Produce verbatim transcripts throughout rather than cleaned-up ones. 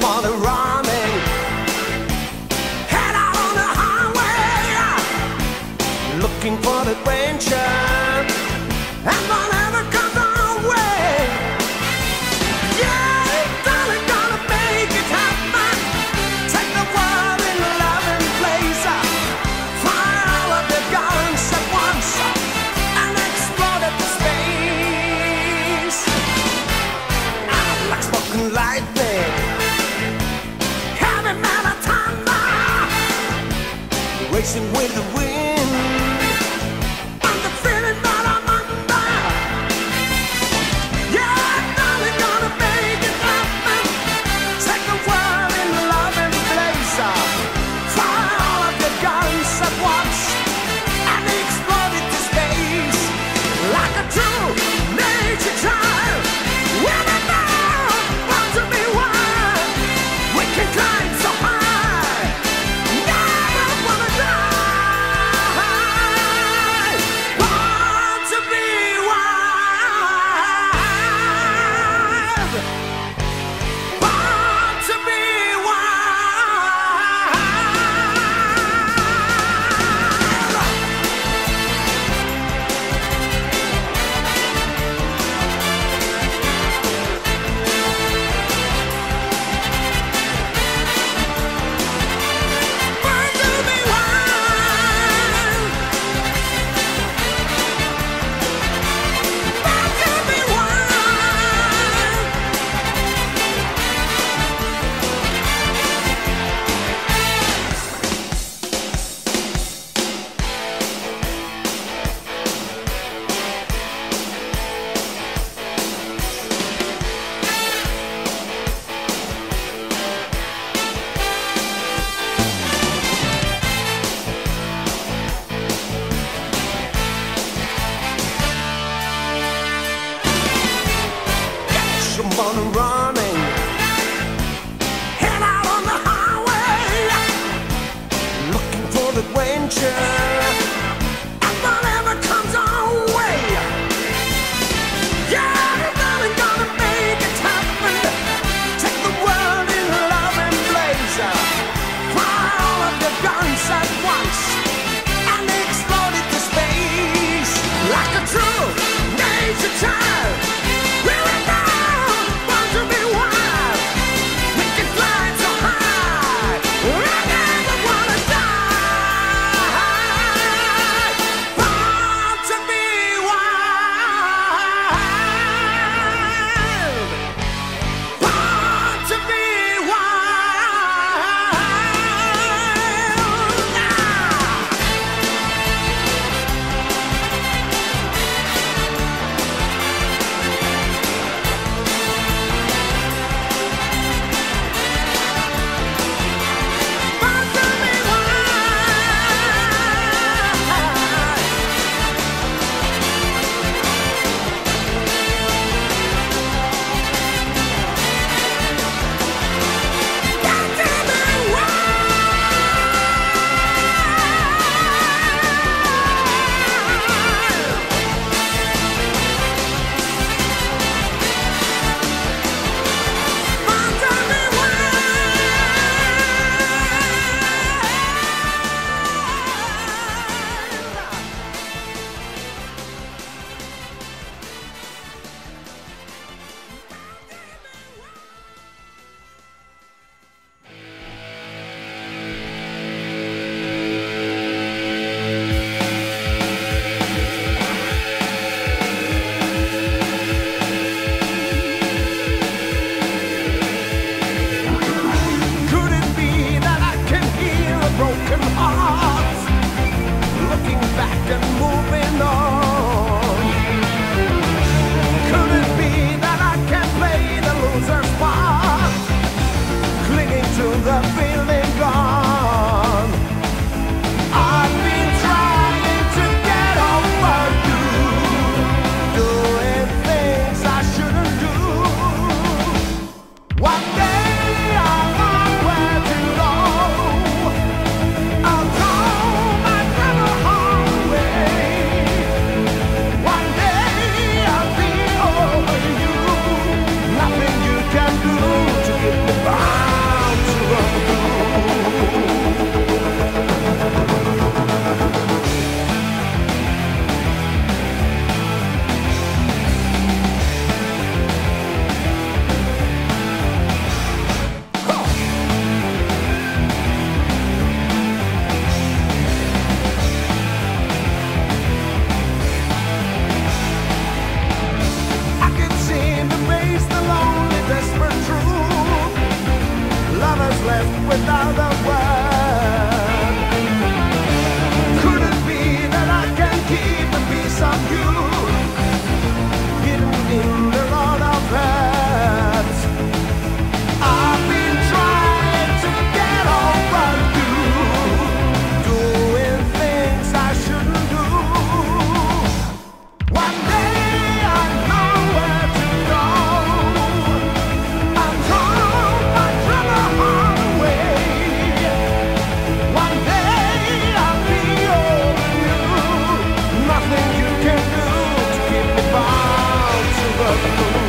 wanna running, head out on the highway, looking for adventure, and whatever comes our way. Yeah, darling, gonna make it happen. Take the world in love and place, fire all of the guns at once, and explode into space. Like smoking lightning, heavy metal thunder, racing with the wind. I'm the feeling that I'm under. Yeah, darling, gonna make it happen. Take the world in love and blaze, fire all of the guns at once, and explode into space. Like a true nature child, we're the to be wild, we can climb so high, never wanna die. Want to be wild, want to be on running, head out on the highway, looking for adventure, and whatever comes our way. Yeah, darling, gonna make it happen. Take the world in love and blaze, fire all of the guns at once, and explode into space. Like a true nature child, we're in to be wild, we can fly so high, I never wanna die. Want to be wild, want to be wild. you, hidden in the road of hurt. I've been trying to get over you, doing things I shouldn't do. One day I know where to go. I'm told my trouble on the way. One day I'll be over you. Nothing you can do to keep me bound to the moon.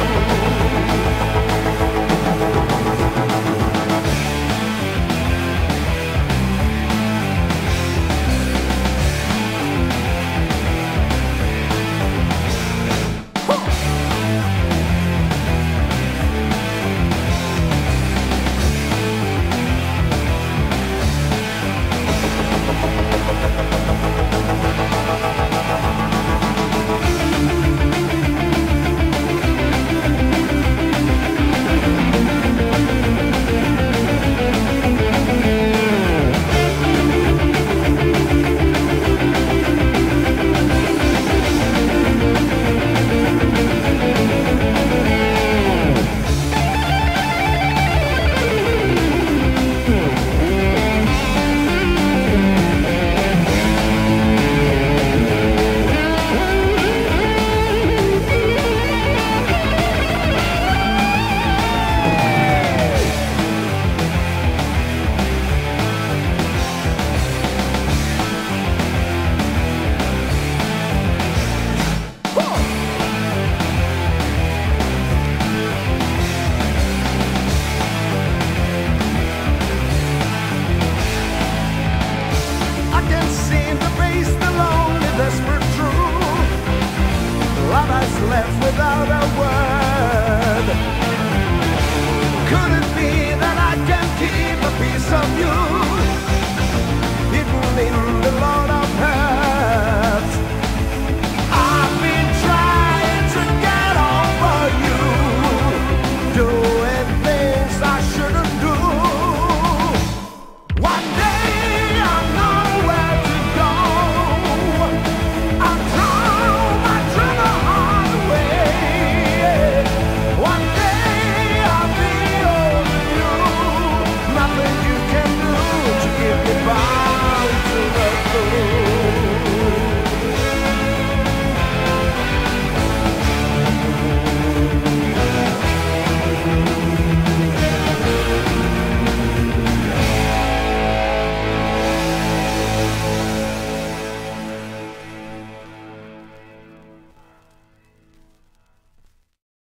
I can't seem to face the lonely, desperate truth. Love has left without a word.